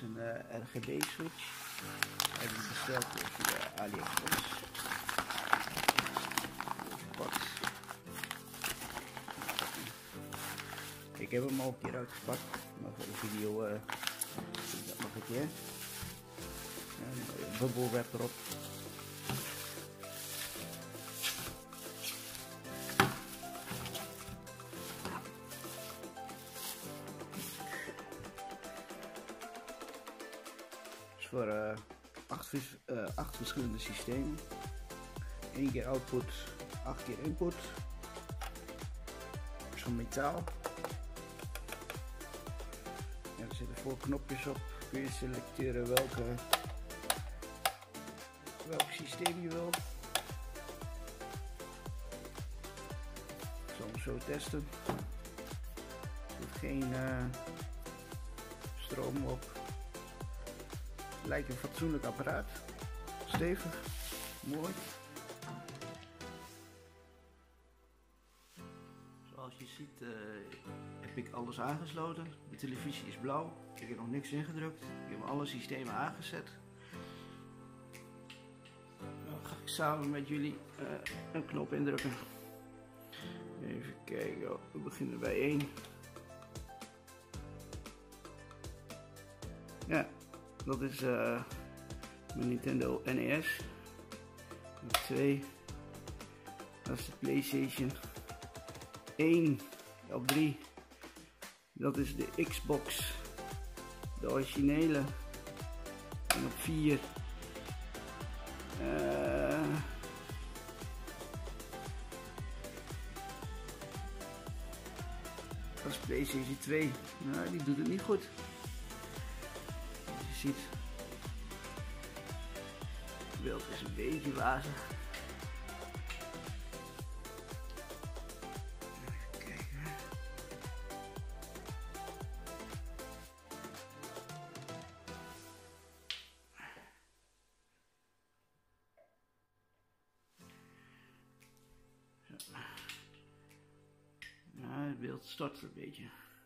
is een RGB switch. Heb ik besteld via AliExpress. Ik heb hem al een keer uitgepakt, maar voor de video doe ik dat nog een keer. Een bubbelwrap erop. Voor 8 verschillende systemen. 1 keer output, 8 keer input. Zo'n metaal. En er zitten 4 knopjes op. Kun je selecteren welk systeem je wil. Ik zal hem zo testen. Er zit geen stroom op. Lijkt een fatsoenlijk apparaat. Stevig. Mooi. Zoals je ziet heb ik alles aangesloten. De televisie is blauw. Ik heb nog niks ingedrukt. Ik heb alle systemen aangezet. Dan ga ik samen met jullie een knop indrukken. Even kijken. We beginnen bij 1. Ja. Dat is mijn Nintendo NES. 2. Dat is de PlayStation 1. Op 3. Dat is de Xbox. De originele. En op 4. Dat is PlayStation 2. Nou, die doet het niet goed. Je ziet, het beeld is een beetje wazig. Even kijken. Zo. Nou, het beeld stort een beetje.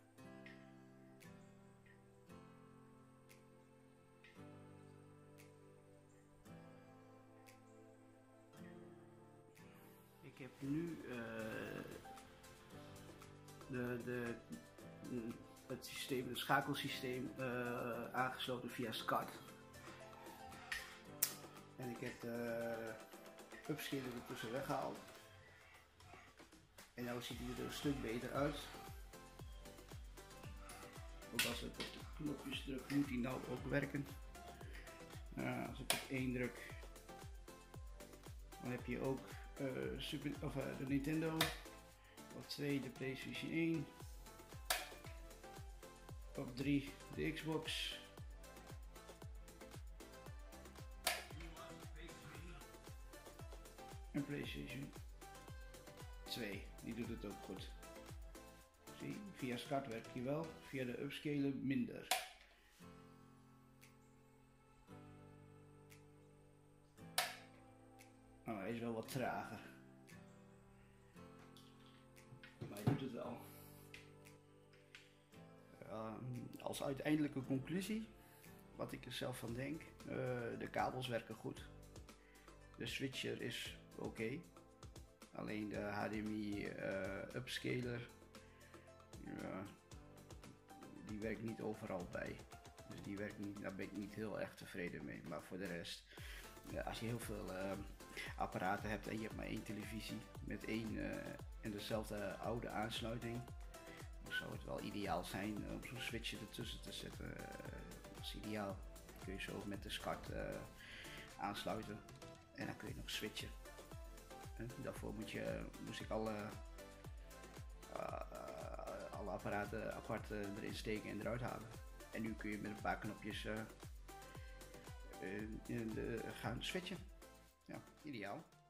Ik heb nu het systeem, het schakelsysteem aangesloten via SCART. En ik heb de upscaler ertussen weggehaald. En nu ziet hij er een stuk beter uit. Ook als ik op de knopjes druk, moet hij nou ook werken. Als ik op 1 druk, dan heb je ook de Nintendo. Op 2 de PlayStation 1. Op 3 de Xbox. En PlayStation 2, die doet het ook goed. Zie, via SCART werkt hij wel, via de upscaler minder. Oh, hij is wel wat trager. Maar hij doet het wel. Als uiteindelijke conclusie, wat ik er zelf van denk, de kabels werken goed. De switcher is oké. Alleen de HDMI upscaler, die werkt niet overal bij. Dus die werkt niet, daar ben ik niet heel erg tevreden mee. Maar voor de rest, als je heel veel apparaten hebt en je hebt maar 1 televisie met 1 en dezelfde oude aansluiting, dan zou het wel ideaal zijn om zo'n switcher ertussen te zetten. Dat is ideaal. Dan kun je zo met de SCART aansluiten en dan kun je nog switchen. Daarvoor moest ik alle apparaten apart erin steken en eruit halen. En nu kun je met een paar knopjes gaan switchen. Ja, ideaal.